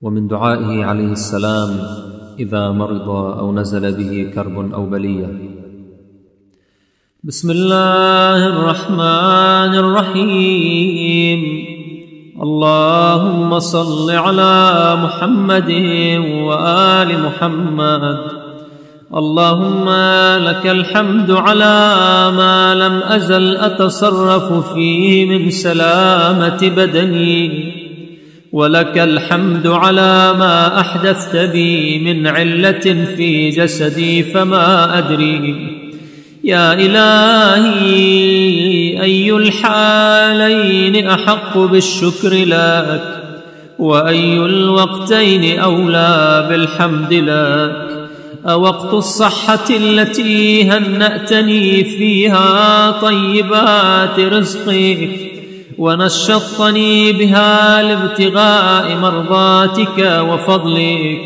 ومن دعائه عليه السلام إذا مرض أو نزل به كرب أو بلية: بسم الله الرحمن الرحيم. اللهم صل على محمد وآل محمد. اللهم لك الحمد على ما لم أزل أتصرف فيه من سلامة بدني، ولك الحمد على ما أحدثت بي من علة في جسدي فما أدري. يا إلهي، أي الحالين أحق بالشكر لك، وأي الوقتين أولى بالحمد لك؟ أوقت الصحة التي هنأتني فيها طيبات رزقك ونشطني بها لابتغاء مرضاتك وفضلك،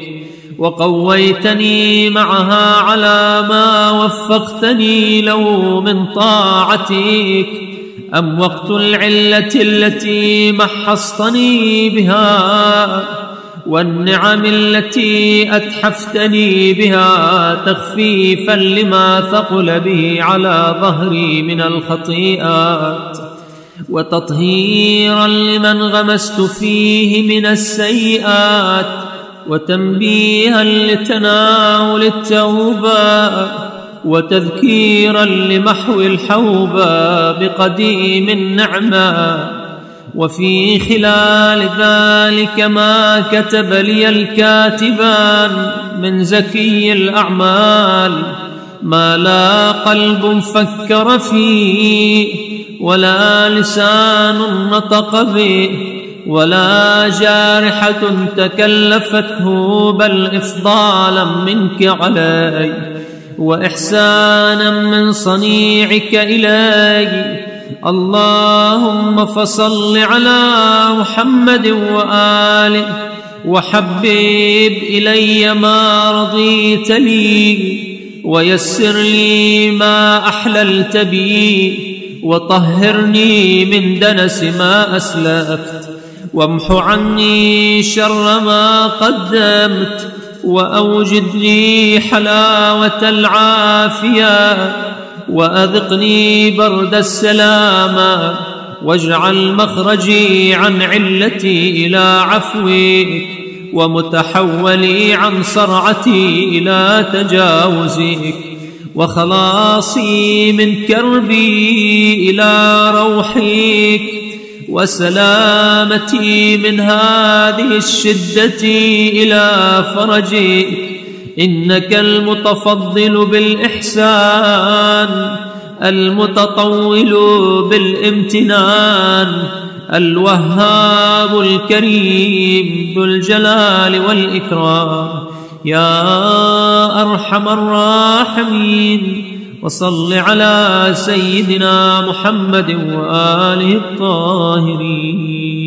وقويتني معها على ما وفقتني له من طاعتك، أم وقت العلة التي محصتني بها والنعم التي أتحفتني بها تخفيفا لما ثقل به على ظهري من الخطيئات، وتطهيرا لمن غمست فيه من السيئات، وتنبيها لتناول التوبة، وتذكيرا لمحو الحوبة بقديم النعمة. وفي خلال ذلك ما كتب لي الكاتبان من زكي الأعمال، ما لا قلب فكر فيه، ولا لسان نطق به، ولا جارحة تكلفته، بل إفضالا منك علي وإحسانا من صنيعك إلي. اللهم فصل على محمد وآله، وحبب إلي ما رضيت لي، ويسر لي ما أحللت بي، وطهرني من دنس ما أسلفت، وامح عني شر ما قدمت، وأوجد لي حلاوة العافية، وأذقني برد السلامة، واجعل مخرجي عن علتي إلى عفوك، ومتحولي عن صرعتي إلى تجاوزك، وخلاصي من كربي إلى روحك، وسلامتي من هذه الشدة إلى فرجك. إنك المتفضل بالإحسان، المتطول بالامتنان، الوهاب الكريم ذو الجلال والإكرام، يا أرحم الراحمين. وصل على سيدنا محمد وآله الطاهرين.